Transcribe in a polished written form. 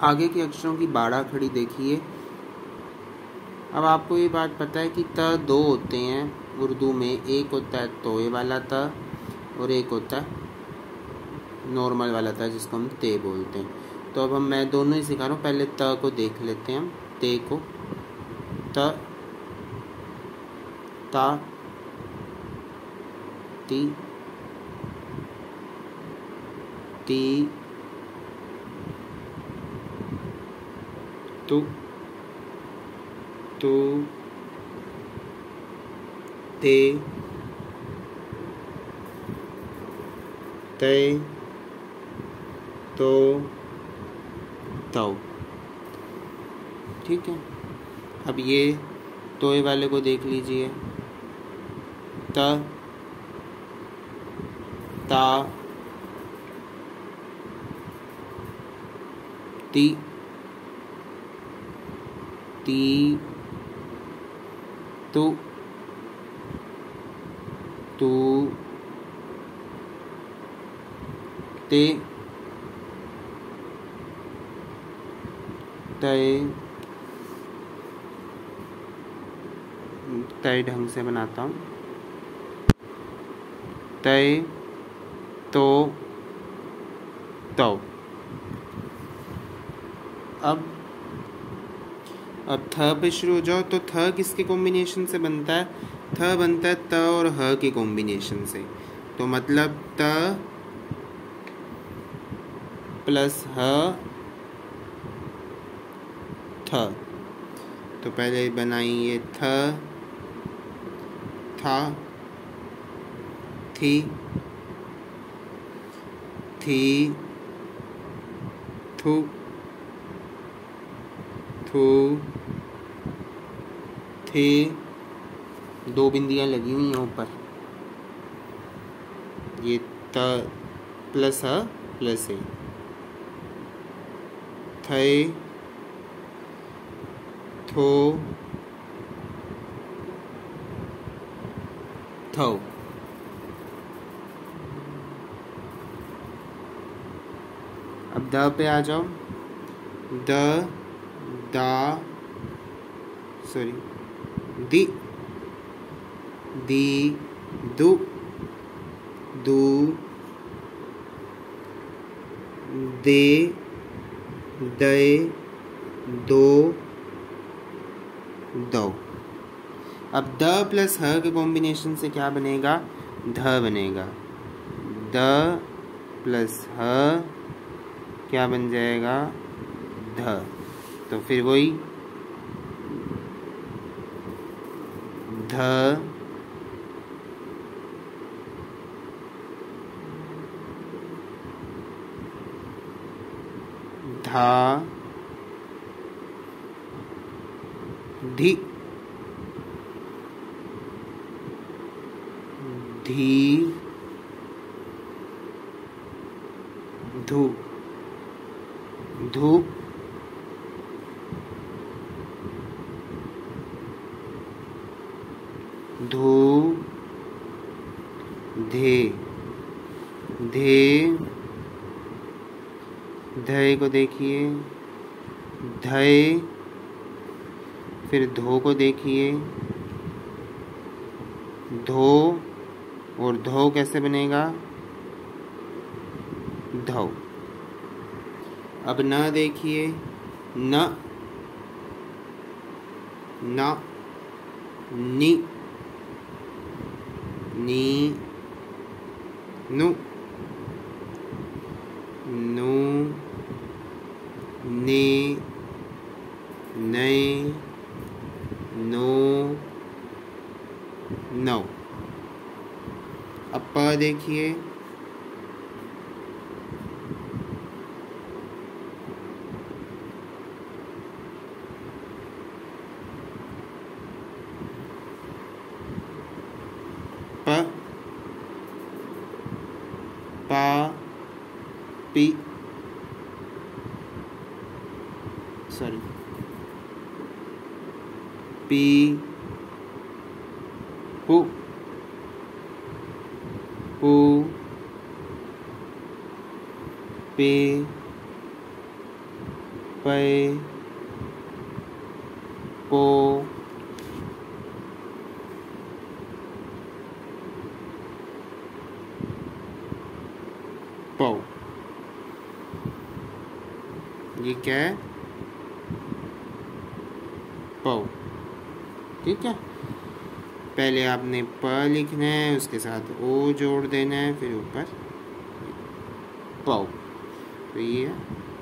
आगे के अक्षरों की बाड़ा खड़ी देखिए। अब आपको ये बात पता है कि त दो होते हैं उर्दू में, एक होता है तोए वाला त और एक होता है नॉर्मल वाला त जिसको हम ते बोलते हैं। तो अब मैं दोनों ही सिखा रहा हूँ। पहले त को देख लेते हैं हम, ते को। त, ता, ती, ती, तु, तू, ते, तय, तो, तौ। ठीक है। अब ये तोय वाले को देख लीजिए। त, ता, ती, ती, तु, तू, ते, तय। तय ढंग से बनाता हूँ। तय, तो, तौ। अब थ पे शुरू हो जाओ। तो थ किसके कॉम्बिनेशन से बनता है? थ बनता है त और ह के कॉम्बिनेशन से। तो मतलब त प्लस ह, थ। तो पहले बनाइए थ, था, थी, थी, थू, थू, थे। दो बिंदियां लगी हुई हैं ऊपर। ये त प्लस ह प्लस ए। थे, थो, थौ। अब द पे आ जाओ। द, दा, सॉरी, दी, दी, दु, दू, दे, दे, दो, दो। अब द प्लस ह के कॉम्बिनेशन से क्या बनेगा? ध बनेगा। द प्लस ह क्या बन जाएगा? ध। तो फिर वही ध, धा, धी, धी, धू, धू, धू, धे, धे, धय को देखिए। धय, फिर धो को देखिए। धो और धो कैसे बनेगा? धौ। अब न देखिए। न, न, नि, नी, नु, नु, ने, नए, नो, नौ। अब प देखिए। प, पा, पी, सॉरी, पी, पू, पू, पे, पे, पो, पौ। ये क्या है? पौ। ठीक है, पहले आपने प लिखना है, उसके साथ ओ जोड़ देना है, फिर ऊपर पौ। तो ये है